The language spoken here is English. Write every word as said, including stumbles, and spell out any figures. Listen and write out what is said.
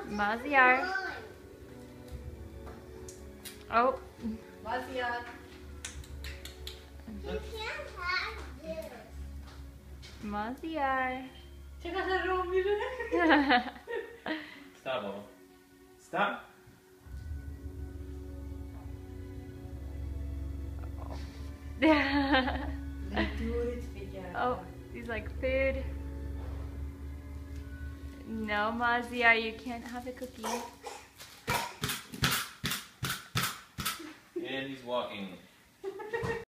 Maziyar. Oh. Maziyar. You can't have this. Maziyar. Check out that room, you Stop, Bubba. Stop. Let's do it together. Oh, he's like food. No, Maziyar, you can't have a cookie. And he's walking.